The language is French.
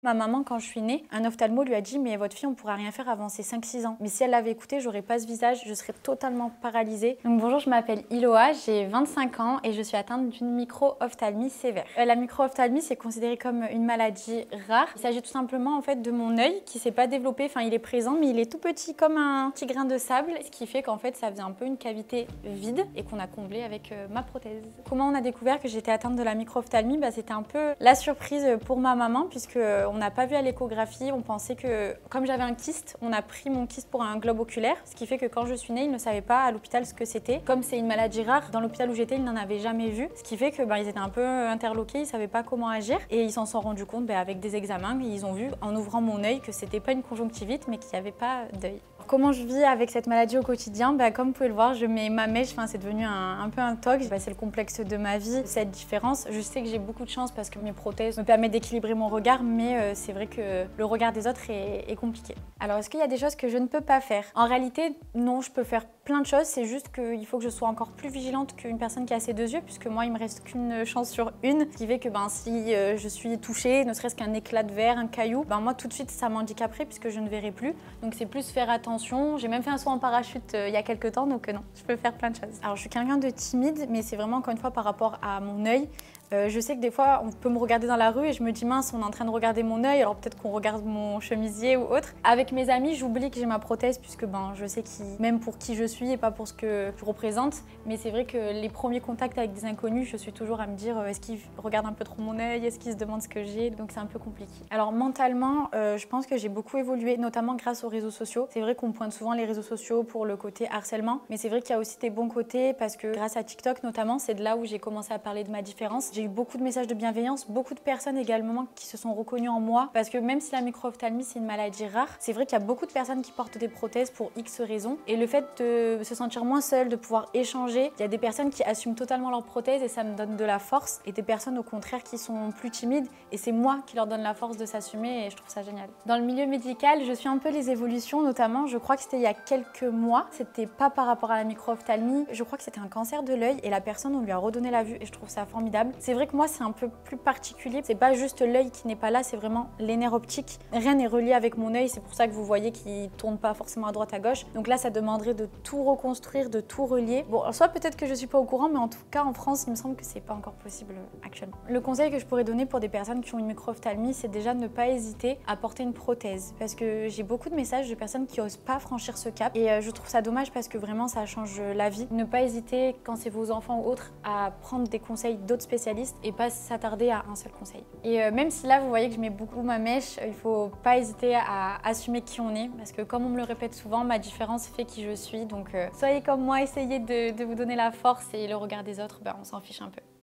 Ma maman, quand je suis née, un ophtalmo lui a dit mais votre fille, on pourra rien faire avant ses 5-6 ans. Mais si elle l'avait écouté, j'aurais pas ce visage, je serais totalement paralysée. Donc bonjour, je m'appelle Iloa, j'ai 25 ans et je suis atteinte d'une micro-ophtalmie sévère. La micro-ophtalmie, c'est considéré comme une maladie rare. Il s'agit tout simplement en fait de mon œil qui s'est pas développé, enfin il est présent mais il est tout petit comme un petit grain de sable, ce qui fait qu'en fait ça faisait un peu une cavité vide et qu'on a comblé avec ma prothèse. Comment on a découvert que j'étais atteinte de la micro-ophtalmie? C'était un peu la surprise pour ma maman puisque on n'a pas vu à l'échographie, on pensait que comme j'avais un kyste, on a pris mon kyste pour un globe oculaire, ce qui fait que quand je suis née, ils ne savaient pas à l'hôpital ce que c'était. Comme c'est une maladie rare, dans l'hôpital où j'étais, ils n'en avaient jamais vu, ce qui fait que ils étaient un peu interloqués, ils savaient pas comment agir et ils s'en sont rendus compte avec des examens et ils ont vu en ouvrant mon œil que c'était pas une conjonctivite mais qu'il n'y avait pas d'œil. Comment je vis avec cette maladie au quotidien? Comme vous pouvez le voir, je mets ma mèche, c'est devenu un peu un toc. C'est le complexe de ma vie, cette différence. Je sais que j'ai beaucoup de chance parce que mes prothèses me permettent d'équilibrer mon regard, mais c'est vrai que le regard des autres est compliqué. Alors, est-ce qu'il y a des choses que je ne peux pas faire? En réalité, non, je peux faire plein de choses. C'est juste qu'il faut que je sois encore plus vigilante qu'une personne qui a ses deux yeux, puisque moi, il me reste qu'une chance sur une. Ce qui fait que si je suis touchée, ne serait-ce qu'un éclat de verre, un caillou, moi, tout de suite, ça m'handicaperait puisque je ne verrai plus. Donc, c'est plus faire attention. J'ai même fait un saut en parachute il y a quelques temps, donc non, je peux faire plein de choses. Alors je suis quelqu'un de timide, mais c'est vraiment encore une fois par rapport à mon œil. Je sais que des fois, on peut me regarder dans la rue et je me dis mince, on est en train de regarder mon œil, alors peut-être qu'on regarde mon chemisier ou autre. Avec mes amis, j'oublie que j'ai ma prothèse puisque je sais même pour qui je suis et pas pour ce que je représente. Mais c'est vrai que les premiers contacts avec des inconnus, je suis toujours à me dire est-ce qu'ils regardent un peu trop mon œil, est-ce qu'ils se demandent ce que j'ai, donc c'est un peu compliqué. Alors mentalement, je pense que j'ai beaucoup évolué, notamment grâce aux réseaux sociaux. C'est vrai qu'on pointe souvent les réseaux sociaux pour le côté harcèlement, mais c'est vrai qu'il y a aussi des bons côtés parce que grâce à TikTok notamment, c'est de là où j'ai commencé à parler de ma différence. J'ai eu beaucoup de messages de bienveillance, beaucoup de personnes également qui se sont reconnues en moi parce que même si la micro-ophtalmie c'est une maladie rare, c'est vrai qu'il y a beaucoup de personnes qui portent des prothèses pour X raisons et le fait de se sentir moins seule, de pouvoir échanger, il y a des personnes qui assument totalement leurs prothèses et ça me donne de la force et des personnes au contraire qui sont plus timides et c'est moi qui leur donne la force de s'assumer et je trouve ça génial. Dans le milieu médical, je suis un peu les évolutions, notamment je crois que c'était il y a quelques mois, c'était pas par rapport à la micro-ophtalmie, je crois que c'était un cancer de l'œil et la personne on lui a redonné la vue et je trouve ça formidable. C'est vrai que moi c'est un peu plus particulier, c'est pas juste l'œil qui n'est pas là, c'est vraiment les nerfs optiques. Rien n'est relié avec mon œil, c'est pour ça que vous voyez qu'il tourne pas forcément à droite à gauche. Donc là ça demanderait de tout reconstruire, de tout relier. Bon, soit peut-être que je suis pas au courant, mais en tout cas en France il me semble que c'est pas encore possible actuellement. Le conseil que je pourrais donner pour des personnes qui ont une micro-ophtalmie, c'est déjà de ne pas hésiter à porter une prothèse parce que j'ai beaucoup de messages de personnes qui osent pas franchir ce cap et je trouve ça dommage parce que vraiment ça change la vie. Ne pas hésiter quand c'est vos enfants ou autres à prendre des conseils d'autres spécialistes et pas s'attarder à un seul conseil. Et même si là vous voyez que je mets beaucoup ma mèche, il faut pas hésiter à assumer qui on est parce que comme on me le répète souvent, ma différence fait qui je suis. Donc soyez comme moi, essayez de vous donner la force et le regard des autres, on s'en fiche un peu.